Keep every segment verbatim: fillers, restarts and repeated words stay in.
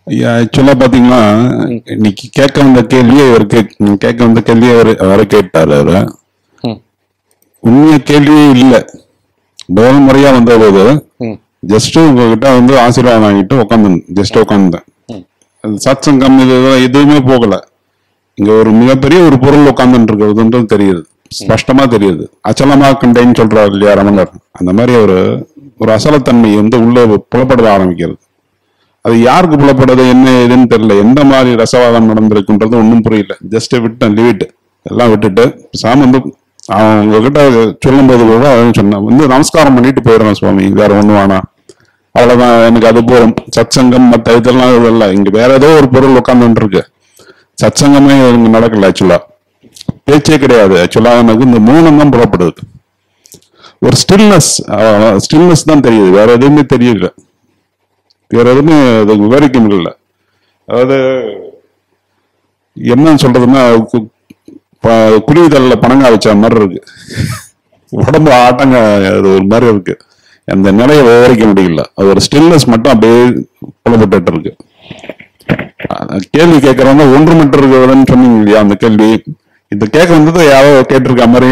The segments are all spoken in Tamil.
ஆக்சுவலா பாத்தீங்கன்னா இன்னைக்கு கேட்க வந்த கேள்வியே ஒரு கேட்க வந்த கேள்வியே வர கேட்டாரு அவரு. உண்மைய கேள்வியே இல்லை. முதல் முறையா வந்த போது ஜஸ்ட் உங்ககிட்ட வந்து ஆசீர்வாதம் வாங்கிட்டு உட்காந்து ஜஸ்ட் உட்காந்துட்டேன். சத்சங்கம் இது எதுவுமே போகல. இங்க ஒரு மிகப்பெரிய ஒரு பொருள் உட்காந்துட்டு இருக்கிறதுன்றது தெரியுது, ஸ்பஷ்டமா தெரியுது. அச்சலமா கண்டேன்னு சொல்றாரு இல்லையா ரமணர், அந்த மாதிரி ஒரு ஒரு அசலத்தன்மை வந்து உள்ள புலப்பட ஆரம்பிக்கிறது. அது யாருக்கு புலப்படுது என்ன ஏதுன்னு தெரியல. எந்த மாதிரி ரசவாதம் நடந்திருக்குன்றது ஒன்றும் புரியல. ஜஸ்ட் விட்டேன், லீவிட்டு எல்லாம் விட்டுட்டு சாமி வந்து அவங்க கிட்ட சொல்லும் போது கூட சொன்னேன் வந்து நமஸ்காரம் பண்ணிட்டு போயிடுறேன் சுவாமி, வேற ஒண்ணு வேணா, அவ்வளவுதான் எனக்கு அது போதும். சத்சங்கம் மற்ற இதெல்லாம் இல்லை, இங்க வேற ஏதோ ஒரு பொருள் உட்காந்துட்டு இருக்கு. சத்சங்கமே இங்க நடக்கல. ஆக்சுவலா பேச்சே கிடையாது. ஆக்சுவலா எனக்கு இந்த மூலம் தான் புறப்படுது. ஒரு ஸ்டில்னஸ் ஸ்டில்னஸ் தான் தெரியுது, வேற எதுவுமே தெரியல. வேற எதுவுமே அது விவரிக்க முடியல. அதாவது என்னன்னு சொல்றதுன்னா குருவிதல்ல பணங்கா வச்ச மாதிரி இருக்கு, உடம்பு ஆட்டங்க அது ஒரு மாதிரி இருக்கு. அந்த நிலையை விவரிக்க முடியல. அது ஒரு ஸ்டில்னஸ் மட்டும் அப்படியே புலப்பட்டு இருக்கு. கேள்வி கேட்கறவங்க ஒன்று மட்டும் இருக்கிறதுன்னு சொன்னீங்க இல்லையா, அந்த கேள்வி இந்த கேட்க வந்தது யாரோ கேட்டிருக்க மாதிரி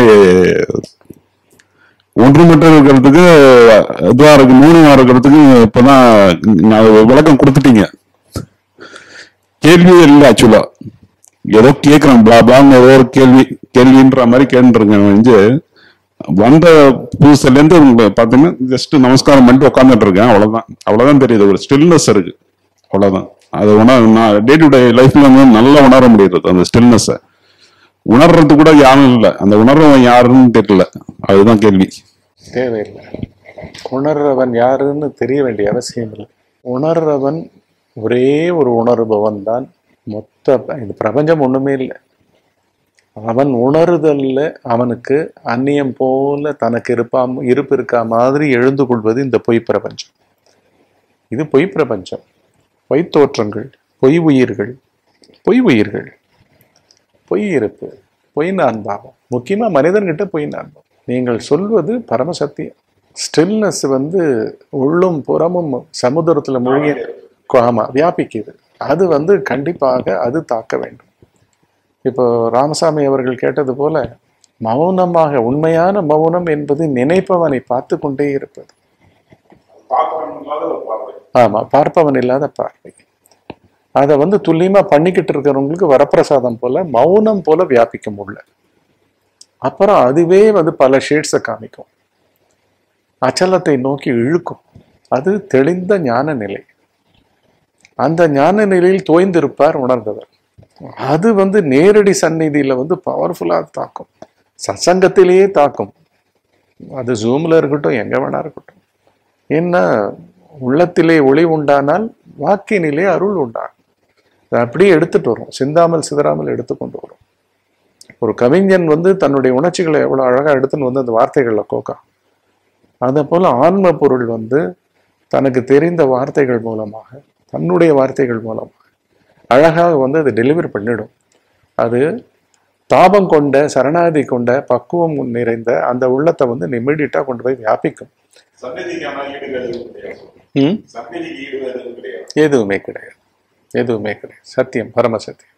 ஒன்று மட்டும் இருக்கிறதுக்கு இதுவா இருக்கு, மூணுவா இருக்கிறதுக்கு இப்பதான் விளக்கம் கொடுத்துட்டீங்க. கேள்வியே இல்லை. ஆக்சுவலா ஏதோ கேட்கறேன் பிளா பிளான்னு ஏதோ ஒரு கேள்வி கேள்வின்ற மாதிரி கேட்டுருக்கேன். வந்து வந்த புதுசுல இருந்து பாத்தீங்கன்னா ஜஸ்ட் நமஸ்காரம் பண்ணிட்டு உட்காந்துட்டு இருக்கேன். அவ்வளவுதான் அவ்வளவுதான் தெரியுது. ஒரு ஸ்டில்னஸ் இருக்கு, அவ்வளவுதான். அது உணர் நான் டே டு டே லைஃப்ல வந்து நல்லா உணர முடியுது. அந்த ஸ்டில்னஸ் உணர்றது கூட யாரும் இல்லை. அந்த உணர்வன் யாருன்னு தெரியல. அதுதான் கேள்வி. தேவையில்லை. உணர்றவன் யாருன்னு தெரிய வேண்டிய அவசியம் இல்லை. உணர்றவன் ஒரே ஒரு உணர்பவன் தான். மொத்த இந்த பிரபஞ்சம் ஒண்ணுமே இல்லை. அவன் உணருதல்ல அவனுக்கு அந்நியம் போல தனக்கு இருப்பா இருப்பு இருக்கா மாதிரி எழுந்து கொள்வது இந்த பொய் பிரபஞ்சம். இது பொய் பிரபஞ்சம். பொய் தோற்றங்கள், பொய் உயிர்கள், பொய் உயிர்கள், பொய் இருப்பு, பொய் நான்பாவம். முக்கியமா மனிதன்கிட்ட பொய் நான்பாவம். நீங்கள் சொல்வது பரமசத்தியம். ஸ்டில்னஸ் வந்து உள்ளும் புறமும் சமுதிரத்துல மூழ்கி ஆமா வியாபிக்குது. அது வந்து கண்டிப்பாக அது தாக்க வேண்டும். இப்போ ராமசாமி அவர்கள் கேட்டது போல மௌனமாக, உண்மையான மௌனம் என்பது நினைப்பவனை பார்த்து கொண்டே இருப்பது. ஆமா, பார்ப்பவன் இல்லாத பார்வை. அதை வந்து துல்லியமா பண்ணிக்கிட்டு இருக்கிறவங்களுக்கு வரப்பிரசாதம் போல மௌனம் போல வியாபிக்கும் உள்ள. அப்புறம் அதுவே வந்து பல ஷேட்ஸை காமிக்கும், அச்சலத்தை நோக்கி இழுக்கும். அது தெளிந்த ஞான நிலை. அந்த ஞான நிலையில் தோய்ந்திருப்பார் உணர்ந்தவர். அது வந்து நேரடி சந்நிதியில வந்து பவர்ஃபுல்லா தாக்கும், சத்சங்கத்திலேயே தாக்கும். அது ஜூம்ல இருக்கட்டும், எங்க வேணா இருக்கட்டும். ஏன்னா உள்ளத்திலே ஒளி உண்டானால் வாக்கினிலே அருள் உண்டாகும். அப்படியே எடுத்துட்டு வரும், சிந்தாமல் சிதறாமல் எடுத்துக்கொண்டு வரும். ஒரு கவிஞன் வந்து தன்னுடைய உணர்ச்சிகளை எவ்வளவு அழகா எடுத்துன்னு வந்து அந்த வார்த்தைகள்ல கோக்கா. அதே போல ஆன்ம பொருள் வந்து தனக்கு தெரிந்த வார்த்தைகள் மூலமாக, தன்னுடைய வார்த்தைகள் மூலமாக அழகாக வந்து அதை டெலிவரி பண்ணிடும். அது தாபம் கொண்ட, சரணாதி கொண்ட, பக்குவம் நிறைந்த அந்த உள்ளத்தை வந்து இமிடியட்டா கொண்டு போய் வியாபிக்கும். எதுவுமே கிடையாது, எதுவுமே கிடையாது. சத்தியம், பரமசத்தியம்.